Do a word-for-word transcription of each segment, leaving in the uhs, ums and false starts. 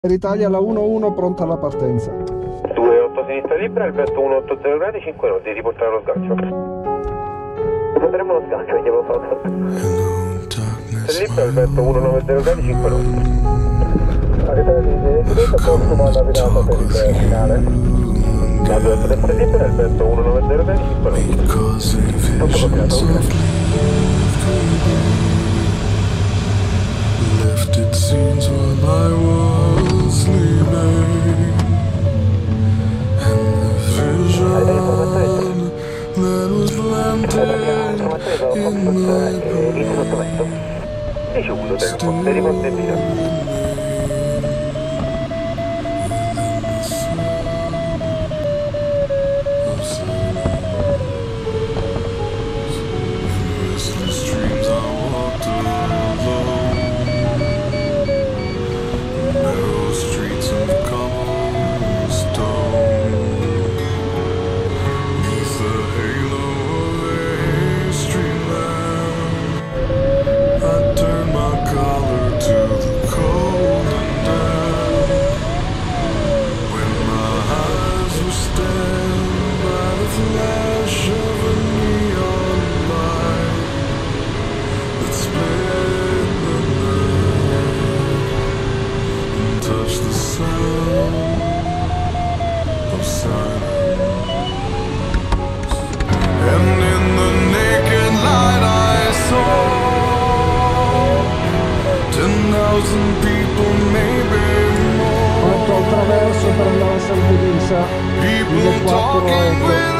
Italia alla uno uno, pronta alla partenza. due otto sinistra libera, il vento uno otto zero gradi, cinque nodi, riportare lo sgancio. Potremmo lo sgancio, vediamo fatto. Se libera, il vento uno nove zero gradi, cinque nodi. Avete di sicurezza, consuma la virata per il finale. La due otto sempre libera, il vento uno nove zero gradi, cinque nodi. Tutto copiato, Lifted scenes while I was sleeping, and the vision that was planted in my brain attraverso per andare a Salvedisa mille quattrocento.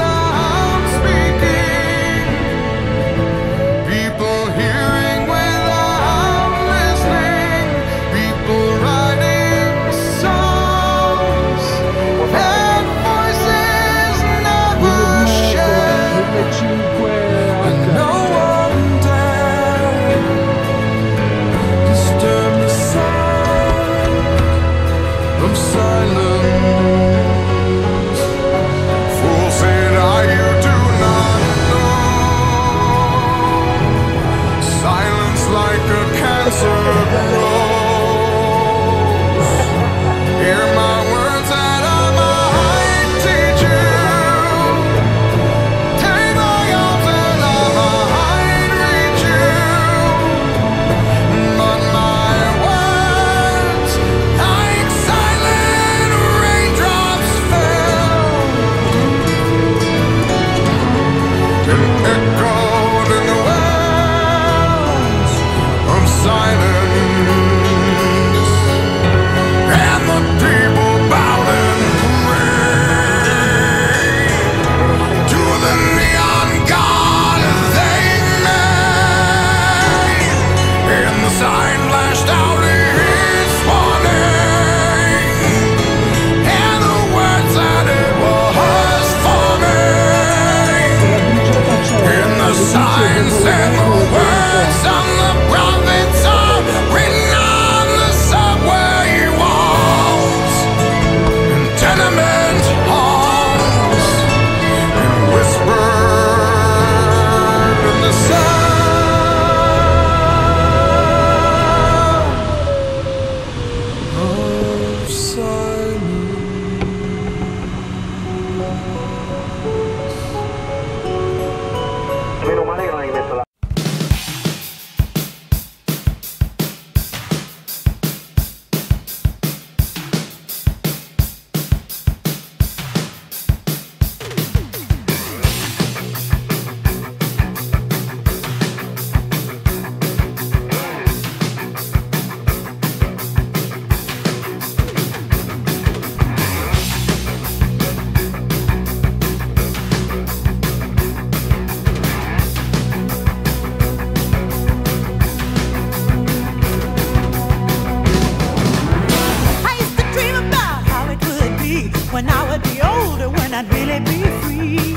When I would be older, when I'd really be free.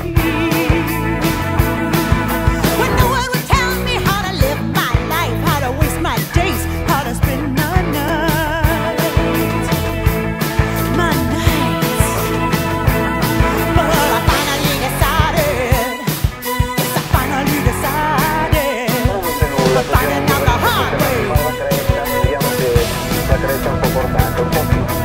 When no one would tell me how to live my life, how to waste my days, how to spend my nights, my nights. But I finally decided, yes, I finally decided, but finding out the hard way. La cresta un po' portata, un po' più.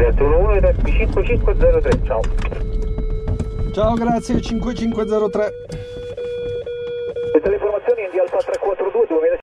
Grazie, uno uno cinque cinque zero tre, ciao. Ciao, grazie, cinque cinque zero tre. Queste le informazioni in di Alfa tre quattro due duemila.